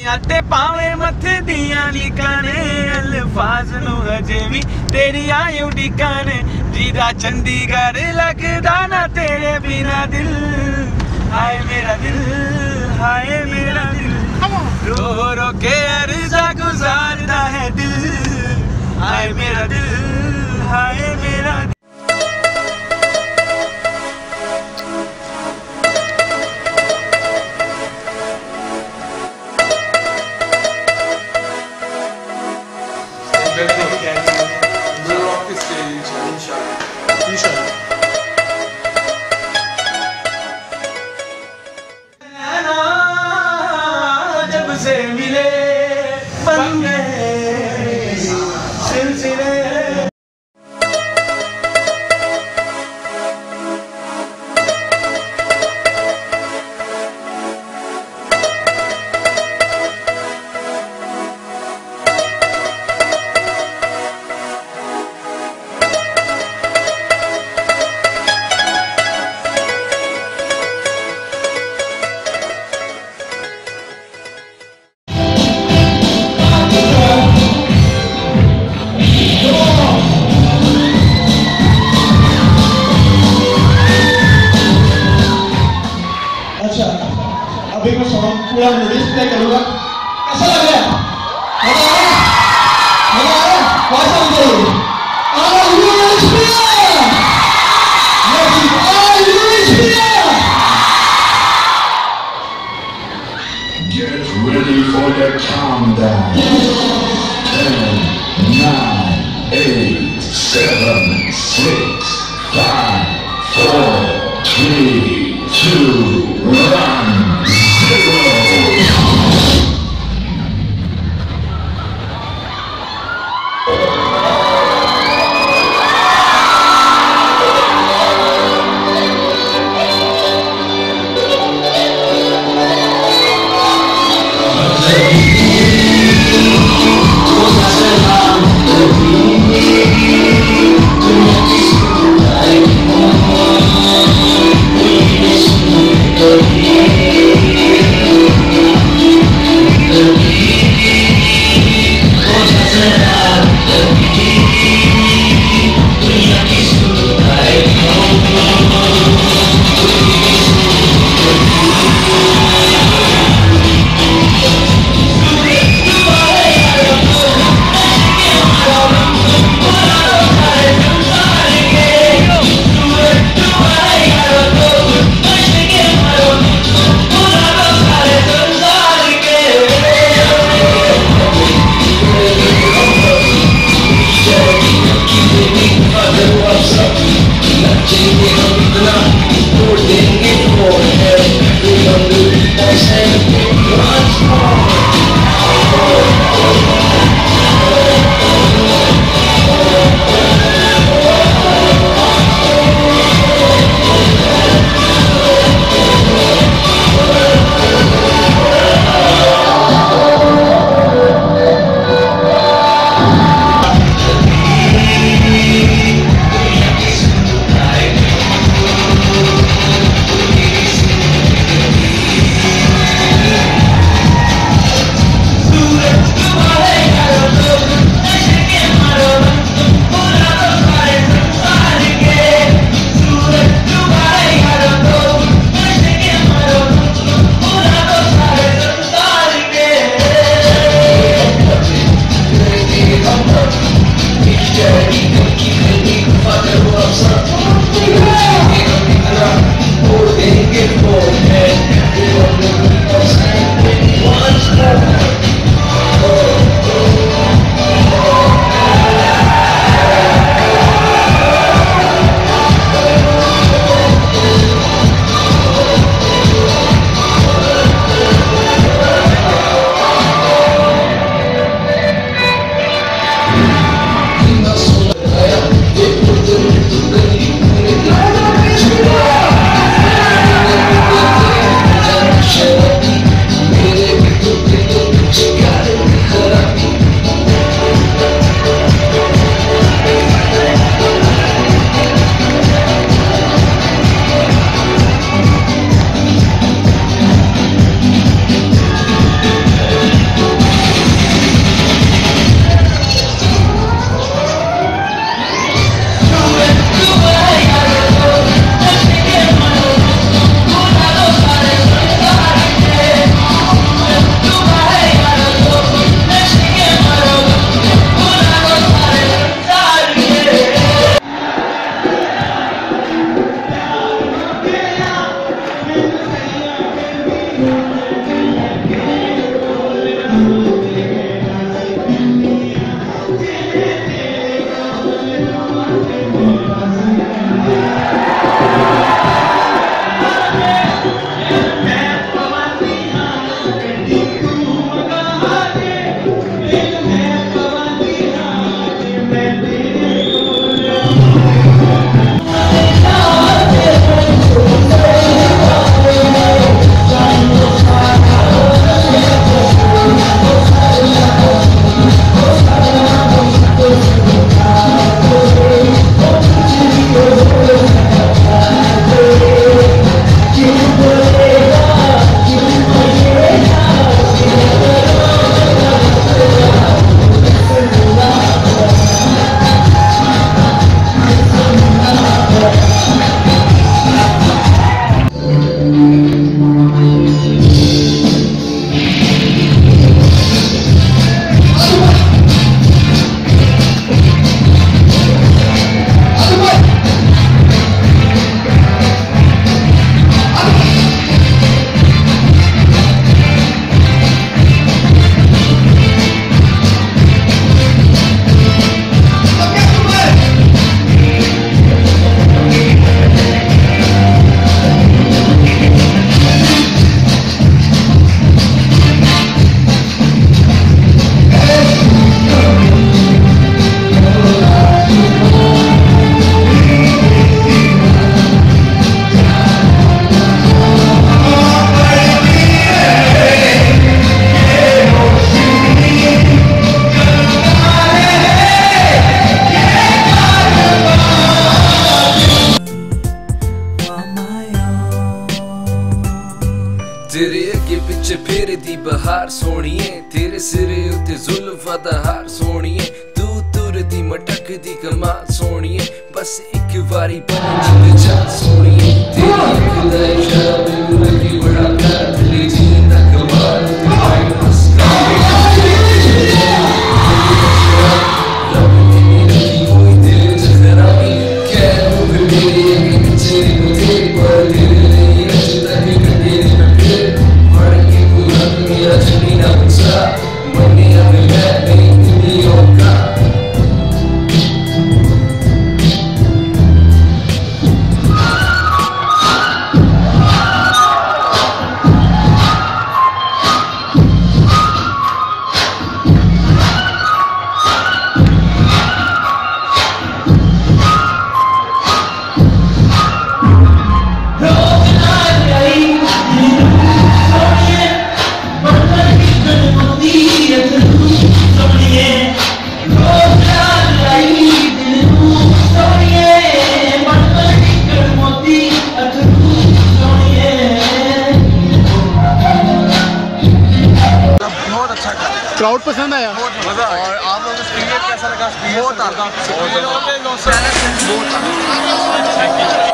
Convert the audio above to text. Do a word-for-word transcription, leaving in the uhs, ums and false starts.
ते पावे मथे दिया लिकाने अल्फाज नु हजे भी तेरी आयु ठिकाने जीदा चंडीगढ़ लगदा ना तेरे बिना दिल हाय मेरा दिल हाय मेरा दिल रो रो के अर्जा गुजारदा है दिल हाय मेरा दिल हाय मेरा दिल। We'll rock the stage, inshallah. Inshallah. जब से मिले बन गए सिलसिले। अभी मैं सॉन्ग पूरा रिलीज प्ले करूंगा। कैसा लग रहा है? मजा आ रहा है? मजा आ रहा है? कैसा लग रहा है? Are you ready? Yes, are you ready? Get ready for the countdown. Ten, nine, eight, seven, six, five, four, three, two, one. Good. तेरे अगे पिछे फिर दी बहार सोनिए, तेरे सिरे उत्ते जुल्फा दा हार सोनिए, तू तुर दी मटक दी कमाल सोनिए, बस एक बारी बन जिंद जा सोनिए, तेरी अख दा इशारा मैनू लगी बड़ा प्यार, दिल जीने दा कमाल ते आई मुस्कान रब ने रखी हुई दिल च खराबी, कह लो फिर मेरे अगे पिछे मुझे पर दिल नहीं अज तक कदे मैं फिर मर के पूरा मेरा जमी ना बचा, मरने अब मैं नहीं दुनिया का। क्राउड पसंद आया मजा और आप लोगों को स्क्रीन कैसा लगा? बहुत बहुत